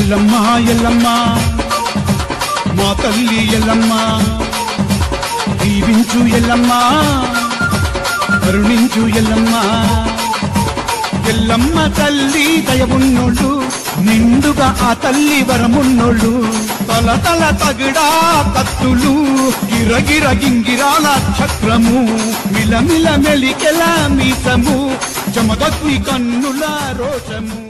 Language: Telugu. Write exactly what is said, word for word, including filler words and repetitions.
ఎల్లమ్మ ఎల్లమ్మ మా తల్లి ఎల్లమ్మ దీవించు ఎల్లమ్మ కరుణించు ఎల్లమ్మ ఎల్లమ్మ తల్లి దయవున్నోళ్ళు నిండుగా ఆ తల్లి వరమున్నోళ్ళు తల తల తగిడా కత్తులు గిరగిర గింగిరాల చక్రము మిలమిల మెలికెల మీసము చమదగ్ని కన్నుల రోషము